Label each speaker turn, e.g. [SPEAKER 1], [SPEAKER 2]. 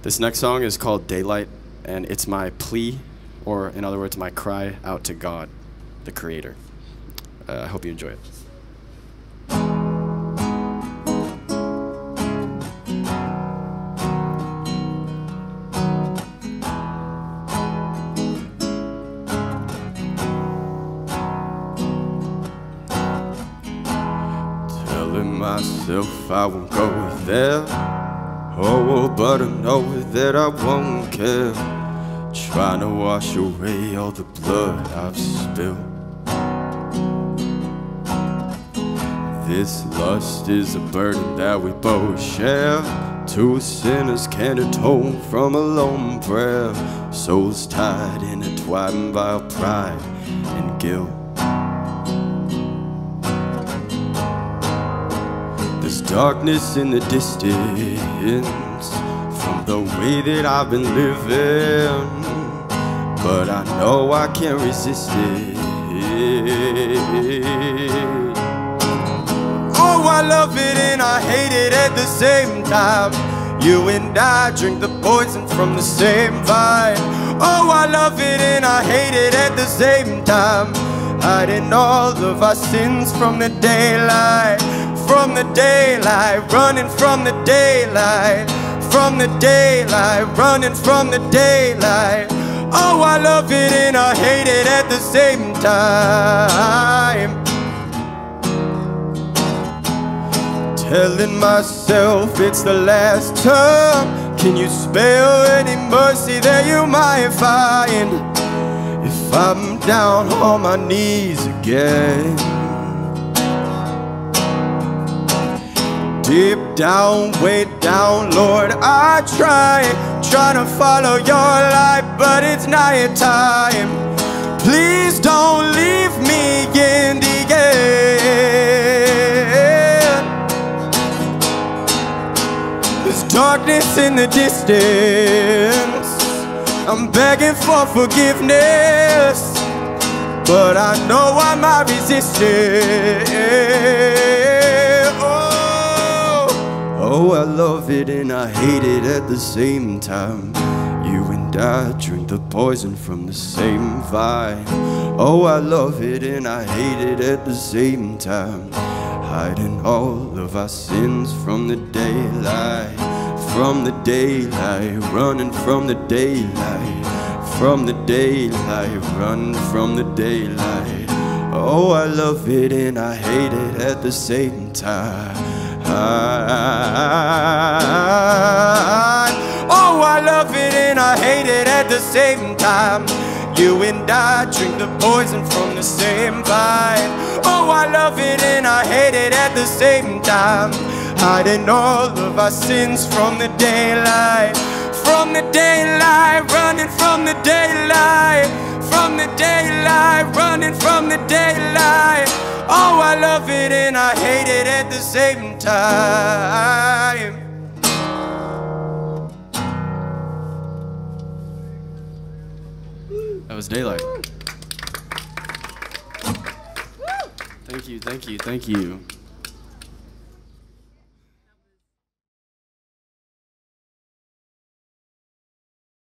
[SPEAKER 1] This next song is called Daylight, and it's my plea, or in other words, my cry out to God, the Creator. I hope you enjoy it. Telling myself I won't go there. Oh, but I know that I won't care. Trying to wash away all the blood I've spilled. This lust is a burden that we both share. Two sinners can't atone from a lone prayer. Souls tied, intertwined by pride and guilt. There's darkness in the distance from the way that I've been living, but I know I can't resist it. Oh, I love it and I hate it at the same time. You and I drink the poison from the same vine. Oh, I love it and I hate it at the same time. Hiding all of our sins from the daylight. From the daylight, running from the daylight. From the daylight, running from the daylight. Oh, I love it and I hate it at the same time. Telling myself it's the last time. Can you spare any mercy that you might find if I'm down on my knees again? Deep down, way down, Lord, I try to follow your light, but it's night time. Please don't leave me in the end. There's darkness in the distance. I'm begging for forgiveness, but I know I might resist it. Oh, I love it and I hate it at the same time. You and I drink the poison from the same vine. Oh, I love it and I hate it at the same time. Hiding all of our sins from the daylight. From the daylight, running from the daylight. From the daylight, running from the daylight. Oh, I love it and I hate it at the same time. Oh, I love it and I hate it at the same time. You and I drink the poison from the same vine. Oh, I love it and I hate it at the same time. Hiding all of our sins from the daylight. From the daylight, running from the daylight. From the daylight, running from the daylight. Oh, I love it and I hate it at the same time. That was Daylight. Thank you, thank you, thank you.